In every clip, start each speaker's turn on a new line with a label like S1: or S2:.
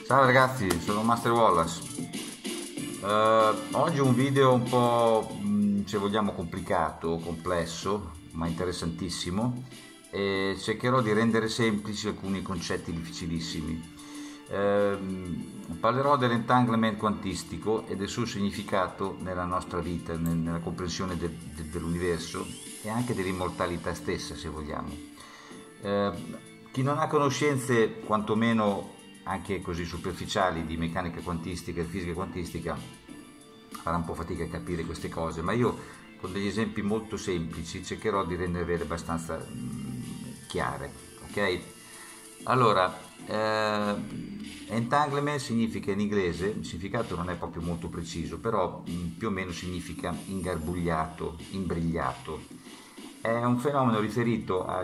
S1: Ciao ragazzi, sono Master Wallace. Oggi un video un po', se vogliamo, complicato, complesso, ma interessantissimo, e cercherò di rendere semplici alcuni concetti difficilissimi. Parlerò dell'entanglement quantistico e del suo significato nella nostra vita, nella comprensione dell'universo e anche dell'immortalità stessa, se vogliamo. Eh, Chi non ha conoscenze, quantomeno anche così superficiali, di meccanica quantistica e fisica quantistica, farà un po' fatica a capire queste cose, ma io con degli esempi molto semplici cercherò di renderle abbastanza chiare, ok? Allora, entanglement significa in inglese, il significato non è proprio molto preciso, però più o meno significa ingarbugliato, imbrigliato. È un fenomeno riferito a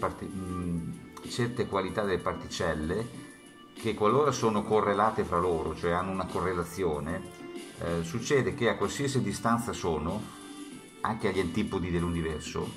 S1: certe qualità delle particelle che, qualora sono correlate fra loro, cioè hanno una correlazione, succede che a qualsiasi distanza sono, anche agli antipodi dell'universo,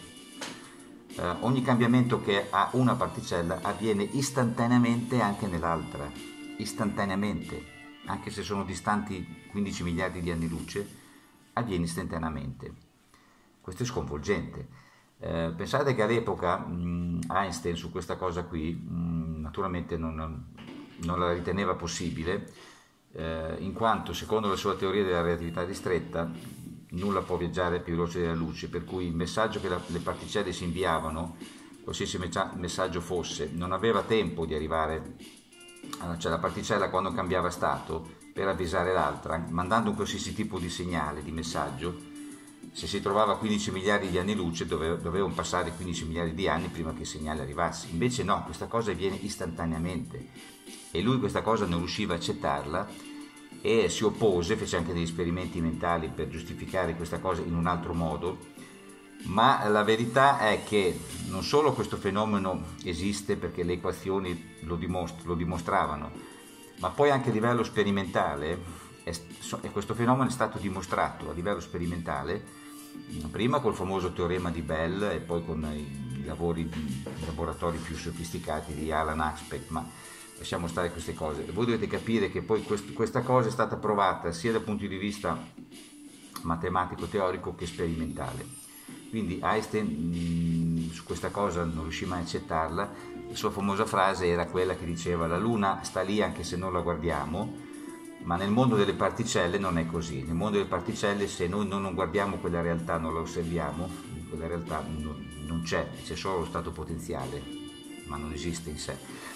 S1: ogni cambiamento che ha una particella avviene istantaneamente anche nell'altra, istantaneamente, anche se sono distanti 15 miliardi di anni luce, avviene istantaneamente. Questo è sconvolgente. Pensate che all'epoca Einstein su questa cosa qui naturalmente non la riteneva possibile, in quanto secondo la sua teoria della relatività ristretta nulla può viaggiare più veloce della luce, per cui il messaggio che le particelle si inviavano, qualsiasi messaggio fosse, non aveva tempo di arrivare, cioè la particella quando cambiava stato, per avvisare l'altra, mandando un qualsiasi tipo di segnale, di messaggio. Se si trovava a 15 miliardi di anni luce dovevano passare 15 miliardi di anni prima che il segnale arrivasse. Invece no, questa cosa avviene istantaneamente e lui questa cosa non riusciva a accettarla e si oppose, fece anche degli esperimenti mentali per giustificare questa cosa in un altro modo, ma la verità è che non solo questo fenomeno esiste perché le equazioni lo dimostravano, ma poi anche a livello sperimentale questo fenomeno è stato dimostrato a livello sperimentale, prima col famoso teorema di Bell e poi con i laboratori più sofisticati di Alan Aspect, ma lasciamo stare queste cose. Voi dovete capire che poi questa cosa è stata provata sia dal punto di vista matematico teorico che sperimentale. Quindi Einstein su questa cosa non riuscì mai a accettarla. La sua famosa frase era quella che diceva: la luna sta lì anche se non la guardiamo. Ma nel mondo delle particelle non è così. Nel mondo delle particelle, se noi non guardiamo quella realtà, non la osserviamo, quella realtà non c'è solo lo stato potenziale, ma non esiste in sé.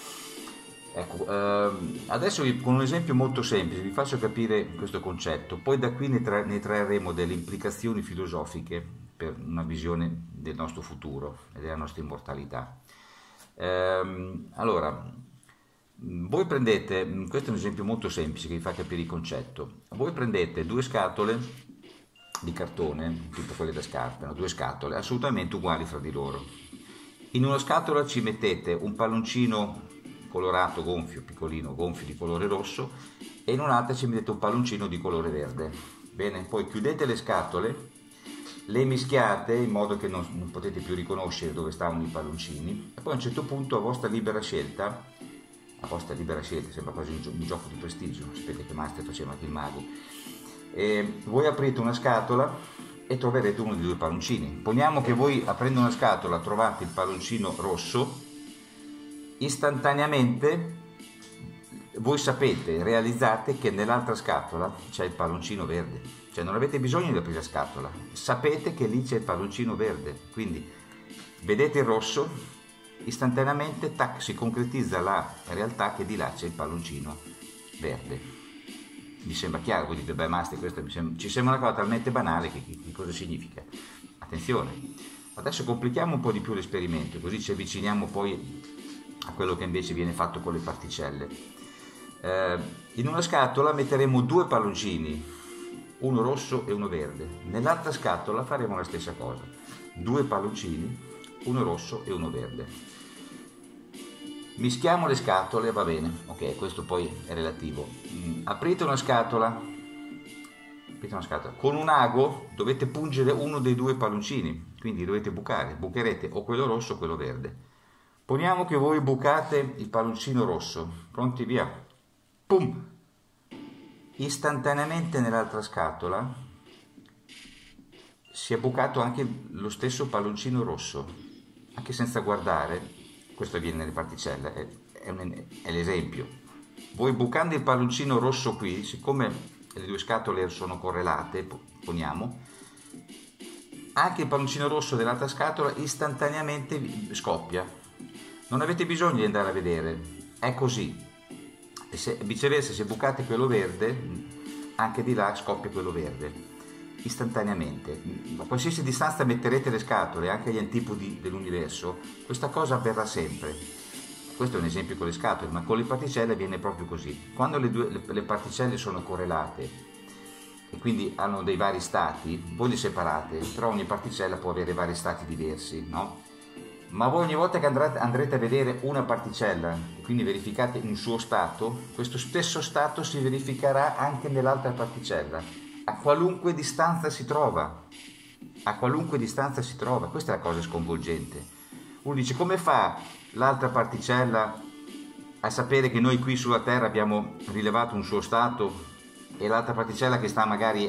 S1: Ecco, adesso con un esempio molto semplice vi faccio capire questo concetto, poi da qui ne trarremo delle implicazioni filosofiche per una visione del nostro futuro e della nostra immortalità. Allora, voi prendete, questo è un esempio molto semplice che vi fa capire il concetto. Voi prendete due scatole di cartone, tipo quelle da scarpe, due scatole assolutamente uguali fra di loro. In una scatola ci mettete un palloncino colorato, gonfio, piccolino, gonfio di colore rosso, e in un'altra ci mettete un palloncino di colore verde. Bene, poi chiudete le scatole, le mischiate in modo che non potete più riconoscere dove stavano i palloncini, e poi a un certo punto a vostra libera scelta, sembra quasi un gioco di prestigio, sapete che Master faceva anche il mago, e voi aprite una scatola e troverete uno dei due palloncini. Poniamo che voi, aprendo una scatola, trovate il palloncino rosso, istantaneamente voi sapete, realizzate che nell'altra scatola c'è il palloncino verde, cioè non avete bisogno di aprire la scatola, sapete che lì c'è il palloncino verde, quindi vedete il rosso, istantaneamente tac, si concretizza la realtà che di là c'è il palloncino verde. Mi sembra chiaro? Voi dite, beh Master, questo ci sembra una cosa talmente banale che cosa significa? Attenzione, adesso complichiamo un po' di più l'esperimento, così ci avviciniamo poi a quello che invece viene fatto con le particelle. In una scatola metteremo due palloncini, uno rosso e uno verde. Nell'altra scatola faremo la stessa cosa, due palloncini, uno rosso e uno verde. Mischiamo le scatole, va bene, ok, questo poi è relativo. Aprite una scatola, con un ago dovete pungere uno dei due palloncini, quindi dovete bucherete o quello rosso o quello verde. Poniamo che voi bucate il palloncino rosso, pronti, via, pum, istantaneamente nell'altra scatola si è bucato anche lo stesso palloncino rosso, anche senza guardare. Questo avviene nelle particelle, è l'esempio. Voi bucando il palloncino rosso qui, siccome le due scatole sono correlate, poniamo, anche il palloncino rosso dell'altra scatola istantaneamente scoppia. Non avete bisogno di andare a vedere, è così. E se, viceversa, se bucate quello verde, anche di là scoppia quello verde, istantaneamente. A qualsiasi distanza metterete le scatole, anche agli antipodi dell'universo, questa cosa avverrà sempre. Questo è un esempio con le scatole, ma con le particelle avviene proprio così. Quando le particelle sono correlate e quindi hanno dei vari stati, voi li separate, però ogni particella può avere vari stati diversi, no? Ma voi ogni volta che andrete a vedere una particella, quindi verificate un suo stato, questo stesso stato si verificherà anche nell'altra particella, a qualunque distanza si trova. A qualunque distanza si trova, questa è la cosa sconvolgente. Uno dice: come fa l'altra particella a sapere che noi qui sulla Terra abbiamo rilevato un suo stato e l'altra particella che sta magari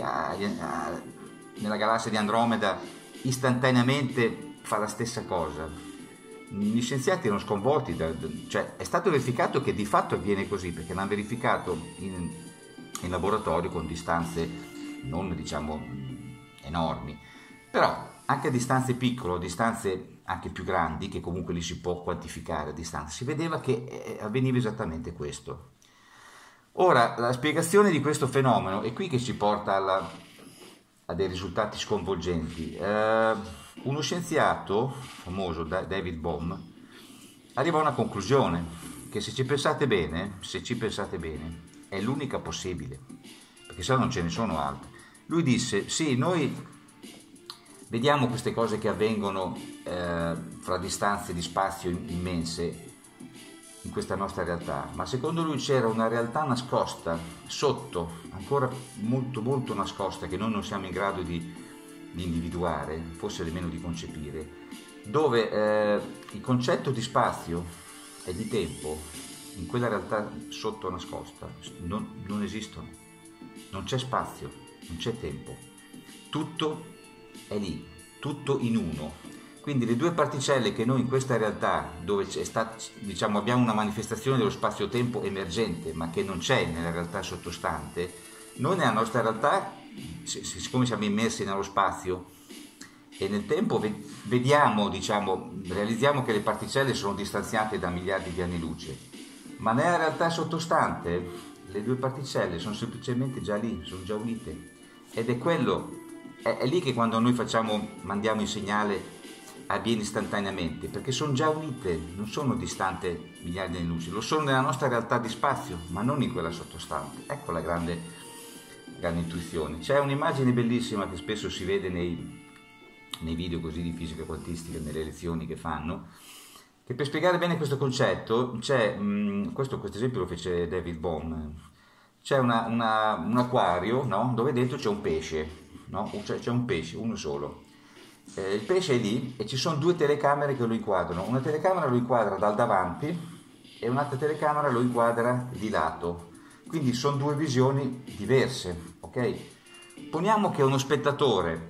S1: nella galassia di Andromeda istantaneamente fa la stessa cosa? Gli scienziati erano sconvolti, cioè è stato verificato che di fatto avviene così, perché l'hanno verificato in laboratorio con distanze non diciamo enormi, però anche a distanze piccole o distanze anche più grandi, che comunque li si può quantificare a distanza, si vedeva che avveniva esattamente questo. Ora, la spiegazione di questo fenomeno è qui che ci porta a dei risultati sconvolgenti. Uno scienziato famoso, David Bohm, arriva a una conclusione che se ci pensate bene, è l'unica possibile, perché se no non ce ne sono altre. Lui disse: sì, noi vediamo queste cose che avvengono fra distanze di spazio immense in questa nostra realtà, ma secondo lui c'era una realtà nascosta sotto, ancora molto molto nascosta, che noi non siamo in grado di individuare, forse nemmeno di concepire, dove il concetto di spazio e di tempo in quella realtà sotto nascosta non esistono. Non c'è spazio, non c'è tempo, tutto è lì, tutto in uno. Quindi le due particelle che noi in questa realtà, dove diciamo, abbiamo una manifestazione dello spazio-tempo emergente, ma che non c'è nella realtà sottostante, noi nella nostra realtà, siccome siamo immersi nello spazio e nel tempo, vediamo, diciamo, realizziamo che le particelle sono distanziate da miliardi di anni luce, ma nella realtà sottostante le due particelle sono semplicemente già lì, sono già unite, ed è quello, è lì che quando noi mandiamo il segnale avviene istantaneamente, perché sono già unite, non sono distante miliardi di anni luce, lo sono nella nostra realtà di spazio, ma non in quella sottostante. Ecco la grande intuizione. C'è un'immagine bellissima che spesso si vede nei video così di fisica quantistica, nelle lezioni che fanno, che per spiegare bene questo concetto c'è, questo esempio lo fece David Bohm, c'è un acquario, no? Dove dentro c'è un pesce, no? C'è un pesce, uno solo. Il pesce è lì e ci sono due telecamere che lo inquadrano. Una telecamera lo inquadra dal davanti e un'altra telecamera lo inquadra di lato. Quindi sono due visioni diverse, ok? Poniamo che uno spettatore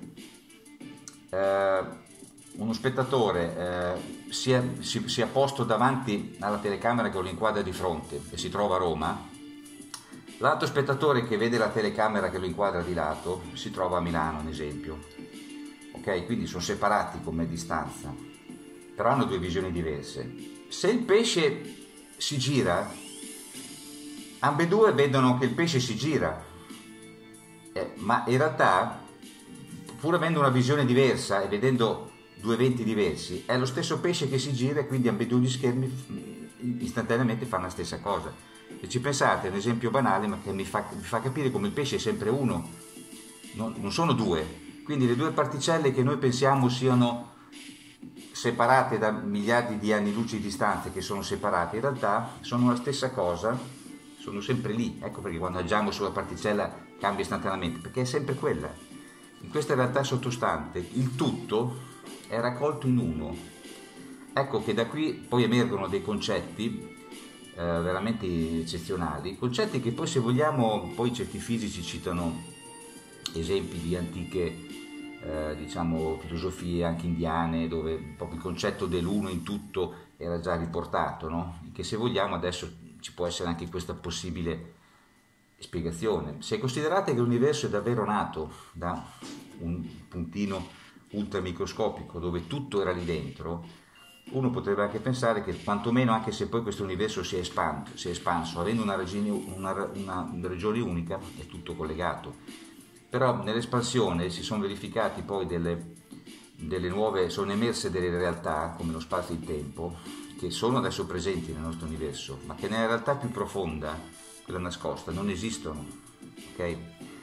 S1: sia posto davanti alla telecamera che lo inquadra di fronte e si trova a Roma. L'altro spettatore che vede la telecamera che lo inquadra di lato si trova a Milano, ad esempio. Ok, quindi sono separati come distanza, però hanno due visioni diverse. Se il pesce si gira, ambedue vedono che il pesce si gira, ma in realtà, pur avendo una visione diversa e vedendo due eventi diversi, è lo stesso pesce che si gira e quindi ambedue gli schermi istantaneamente fanno la stessa cosa. Se ci pensate, è un esempio banale, ma che mi fa capire come il pesce è sempre uno, non sono due. Quindi le due particelle che noi pensiamo siano separate da miliardi di anni luce di distanza, che sono separate, in realtà sono la stessa cosa, sono sempre lì. Ecco perché quando agiamo sulla particella cambia istantaneamente, perché è sempre quella. In questa realtà sottostante il tutto è raccolto in uno. Ecco che da qui poi emergono dei concetti veramente eccezionali, concetti che poi, se vogliamo, poi certi fisici citano esempi di antiche diciamo filosofie anche indiane, dove proprio il concetto dell'uno in tutto era già riportato, no? Che, se vogliamo, adesso ci può essere anche questa possibile spiegazione. Se considerate che l'universo è davvero nato da un puntino ultramicroscopico dove tutto era lì dentro, uno potrebbe anche pensare che, quantomeno, anche se poi questo universo si è espanso avendo una regione unica, è tutto collegato. Però nell'espansione si sono verificati poi delle nuove, sono emerse delle realtà come lo spazio e il tempo, che sono adesso presenti nel nostro universo, ma che nella realtà più profonda, quella nascosta, non esistono. Ok?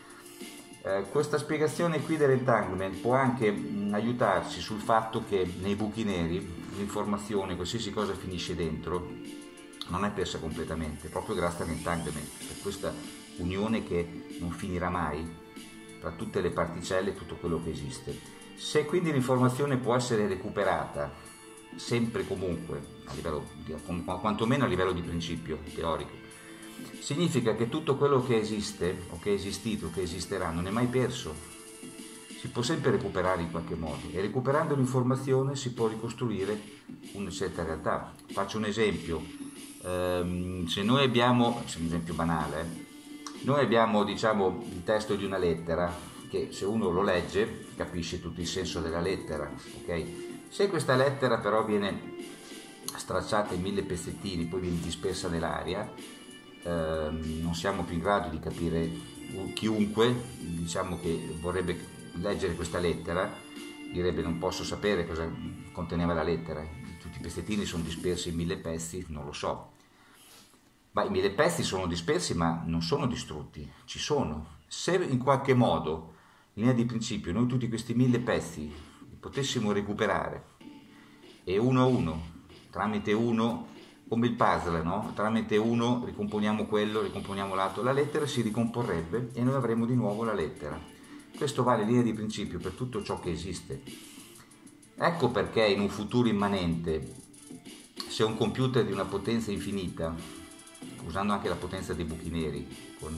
S1: Questa spiegazione qui dell'entanglement può anche aiutarci sul fatto che nei buchi neri l'informazione, qualsiasi cosa finisce dentro, non è persa completamente, proprio grazie all'entanglement, per questa unione che non finirà mai tra tutte le particelle e tutto quello che esiste. Se quindi l'informazione può essere recuperata sempre e comunque, quantomeno a livello di principio teorico, significa che tutto quello che esiste, o che è esistito, o che esisterà, non è mai perso. Si può sempre recuperare in qualche modo, e recuperando l'informazione si può ricostruire una certa realtà. Faccio un esempio. Se noi abbiamo, un esempio banale, noi abbiamo, diciamo, il testo di una lettera, che se uno lo legge capisce tutto il senso della lettera, ok? Se questa lettera però viene stracciata in 1000 pezzettini, poi viene dispersa nell'aria, non siamo più in grado di capire. Chiunque, diciamo, che vorrebbe leggere questa lettera direbbe: non posso sapere cosa conteneva la lettera, tutti i pezzettini sono dispersi in 1000 pezzi, non lo so. Ma i 1000 pezzi sono dispersi, ma non sono distrutti, ci sono. Se in qualche modo, in linea di principio, noi tutti questi 1000 pezzi li potessimo recuperare, e uno a uno, tramite uno, come il puzzle, no? Tramite uno ricomponiamo quello, ricomponiamo l'altro, la lettera si ricomporrebbe e noi avremo di nuovo la lettera. Questo vale in linea di principio per tutto ciò che esiste. Ecco perché in un futuro immanente, se un computer di una potenza infinita, usando anche la potenza dei buchi neri, con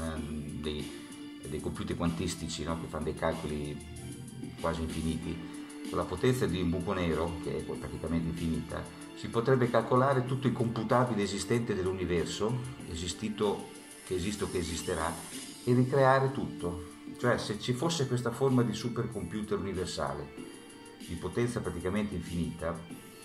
S1: dei computer quantistici, no? Che fanno dei calcoli quasi infiniti, con la potenza di un buco nero, che è praticamente infinita, si potrebbe calcolare tutto il computabile esistente dell'universo, esistito, che esiste o che esisterà, e ricreare tutto. Cioè, se ci fosse questa forma di supercomputer universale, di potenza praticamente infinita,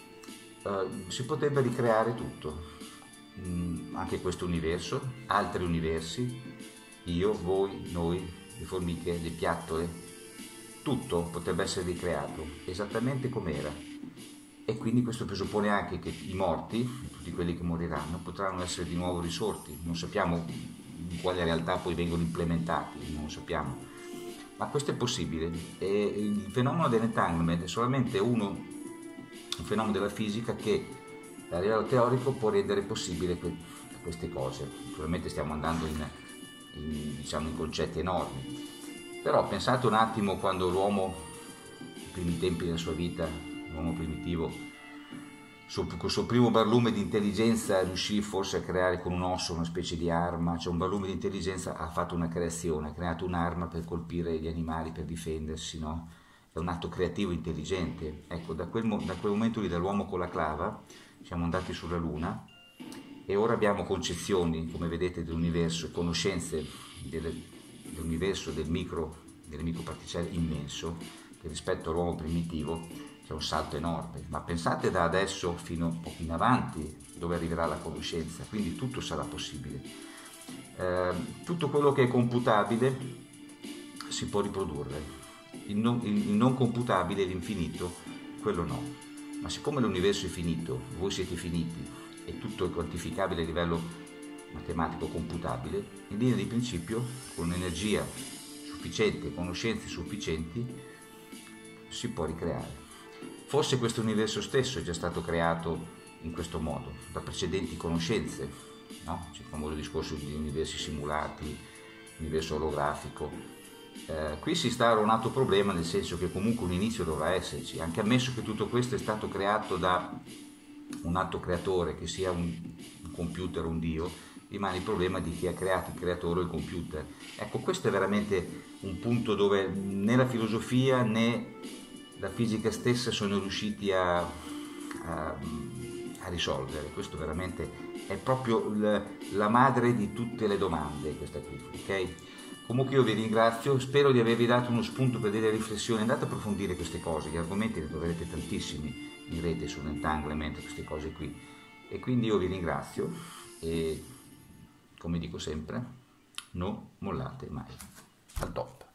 S1: si potrebbe ricreare tutto. Anche questo universo, altri universi, io, voi, noi, le formiche, le piattole, tutto potrebbe essere ricreato esattamente com'era. E quindi questo presuppone anche che i morti, tutti quelli che moriranno, potranno essere di nuovo risorti. Non sappiamo in quale realtà poi vengono implementati, non lo sappiamo, ma questo è possibile. E il fenomeno dell'entanglement è solamente un fenomeno della fisica che a livello teorico può rendere possibile queste cose. Naturalmente stiamo andando diciamo, in concetti enormi, però pensate un attimo quando l'uomo, nei primi tempi della sua vita, l'uomo primitivo, col suo primo barlume di intelligenza riuscì forse a creare con un osso una specie di arma, cioè un barlume di intelligenza ha fatto una creazione, ha creato un'arma per colpire gli animali, per difendersi, no? È un atto creativo intelligente. Ecco, da quel momento lì, dall'uomo con la clava, siamo andati sulla Luna e ora abbiamo concezioni, come vedete, dell'universo, conoscenze dell'universo, delle microparticelle immenso, che rispetto all'uomo primitivo c'è un salto enorme. Ma pensate da adesso fino in avanti dove arriverà la conoscenza, quindi tutto sarà possibile. Tutto quello che è computabile si può riprodurre, il non computabile, l'infinito, quello no. Ma siccome l'universo è finito, voi siete finiti e tutto è quantificabile a livello matematico computabile, in linea di principio, con energia sufficiente, conoscenze sufficienti, si può ricreare. Forse questo universo stesso è già stato creato in questo modo, da precedenti conoscenze, no? C'è il famoso discorso di universi simulati, universo olografico. Qui si sta a un altro problema, nel senso che comunque un inizio dovrà esserci, anche ammesso che tutto questo è stato creato da un altro creatore, che sia un un computer o un dio, rimane il problema di chi ha creato, il creatore o il computer. Ecco, questo è veramente un punto dove né la filosofia né la fisica stessa sono riusciti a risolvere. Questo veramente è proprio la madre di tutte le domande, questa qui, ok? Comunque io vi ringrazio, spero di avervi dato uno spunto per delle riflessioni, andate a approfondire queste cose, gli argomenti ne troverete tantissimi in rete sull'entanglement, queste cose qui. E quindi io vi ringrazio e, come dico sempre, non mollate mai. Al top!